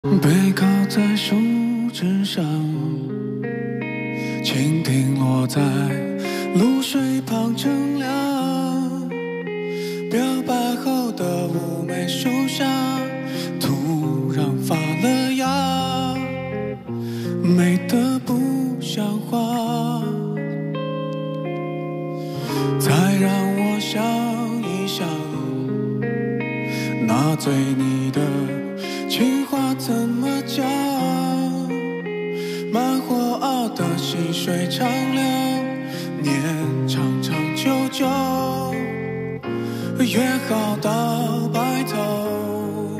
背靠在树枝上，蜻蜓落在露水旁乘凉。表白后的乌梅树下，突然发了芽，美得不像话。再让我想一想，那对你的情话怎么讲？慢火熬的细水长流，念长长久久，约好到白头。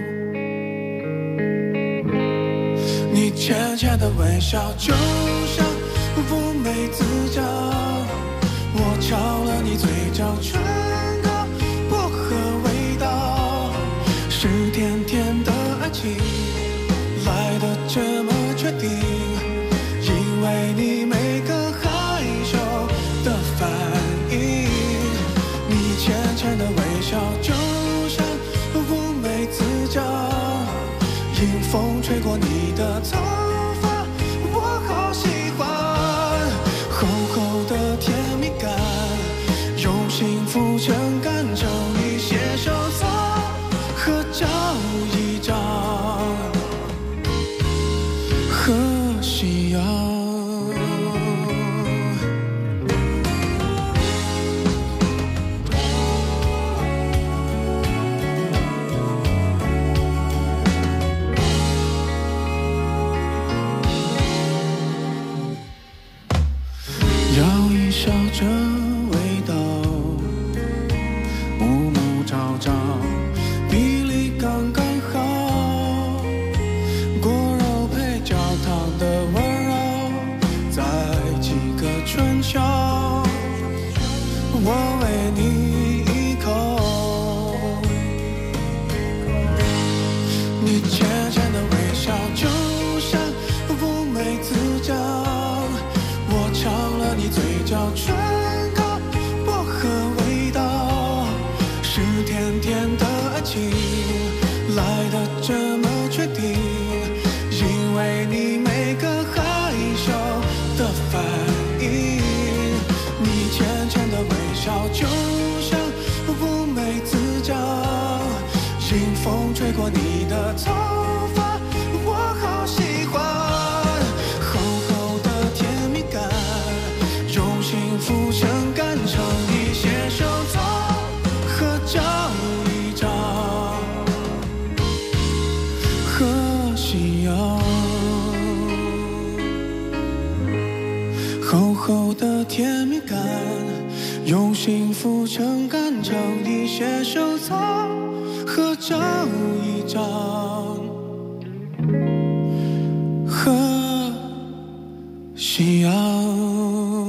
你浅浅的微笑，就像乌梅子酱，我尝了你嘴角唇膏薄荷味道，是甜甜的爱情来得这么确定，因为你每个害羞的反应。你浅浅的微笑，就像乌梅子酱，迎风吹过你的头发，我好喜欢。厚厚的甜蜜感，用幸福撑杆，成一些收藏，合照一张，和夕阳。摇一笑这味道，暮暮朝朝，比例刚刚好。果肉配焦糖的温柔，在几个春秋，我为你一口。你浅浅的微笑，就像乌梅子酱，我尝了你嘴角唇膏薄荷味道，是甜甜的爱情来得这么确定，因为你每个害羞的反应。你浅浅的微笑，就像乌梅子酱，迎风吹过你的头发，我好喜欢。厚厚的甜蜜感，用幸福撑杆，成一些收藏，合照一张，和夕阳。厚厚的甜蜜感，用幸福撑杆，成一些收藏，合照一张，和夕阳。